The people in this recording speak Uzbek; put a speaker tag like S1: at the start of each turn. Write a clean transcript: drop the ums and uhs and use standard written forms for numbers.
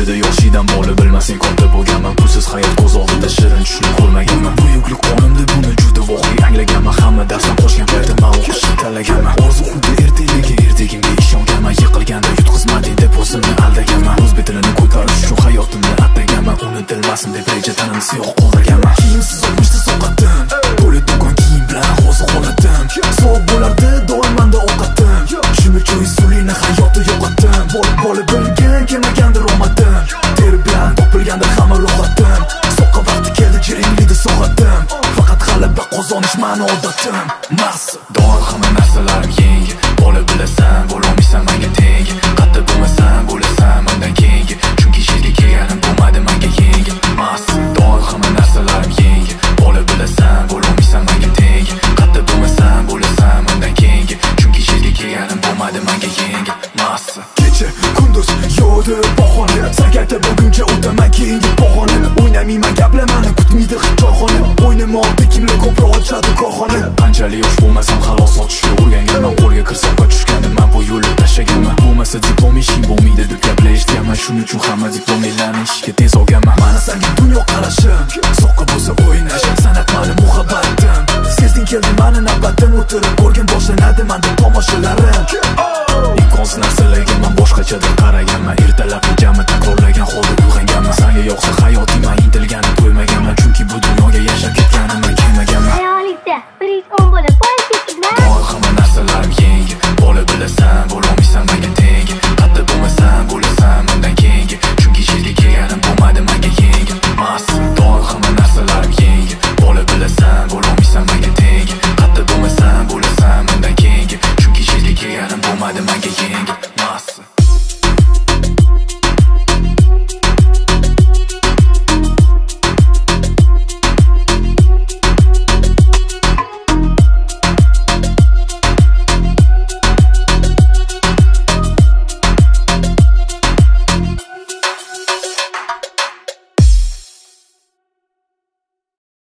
S1: Juda yoshidan boli bilmasang katta bo'lganman. Pulsiz hayot ko'z oldida shirin tushunib ko'rmaganman. Buyuklik qonimda buni juda voqea anglaganman. Hamma darsdan qo'shgan paytda men o'qishni tanlaganman. Orzu xuddi ertaga ertagimga ishonganman. Yiqilganda yutqizmading deb o'zimni aldaganman. O'zbek tilini ko'tarish uchun hayotimni ataganman. Unutilmasin deb reja tanimni siyoh qoldirganman. Kiyimsiz olmishda soqatim, to'la do'kon kiyim bilan hozir holatim. Sovuq bo'lardi doim menda ovqatim. Tushimda cho'y sulini hayotda yo'qotdim. Bola bilgan kelmagandir omadim. Ter bilan topilgandir hamma ro'yxatim. Soqqa vaqti keldi jiringlida so'g'adim. Faqat g'alaba qozonish mani odatim. Maqsad doim hamma narsalarim yangi. Bola bilasan bo'lolmaysan menga teng. Qatta bo'lmasam bo'lasan mendan keyingi. Chunki sherga kelganim bo'lmadi menga yengil. Maqsad doim hamma narsalarim yangi. Bola bilasan bo'lolmaysan menga teng. Qatta bo'lmasam bo'lasan mendan keyingi. Chunki sherga kelganim bo'lmadi menga yengil. Maqsad kecha kunduz yo'di bahona. Sarkarta bo'lguncha o'taman keyingi bahona. O'ynamayman gaplarni kutmaydi hech joyxona. O'ynama oldi kimlar ko'proq ochadi korxona. Qanchalik yosh bo'lmasam xalos sotishga o'rganganman. Qo'lga kirsoqqa tushgandim men bu yo'lni tashlaganman. Bo'lmasa diplom ishing bo'lmaydi deb gaplar eshitganman. Shuning uchun hamma diplomlarni ishga tez olganman. Mana senga dunyo qarashim, soqqa bo'lsa o'ynashim. San'at mani muhabbatim. Sezding keldi mani navbatim. O'tirib ko'rgin boshlanadi menda tomoshalarim. Imkonsiz narsalarga men boshqachadan qaraganman. Ertalabni jami takrorlagan holda uyg'onganman. Senga yoqsa hayoting men intilganni qo'ymaganman. Chunki bu dunyoga yashab ketganimni kelmaganman.
S2: Reallikda 1-10 bo'lib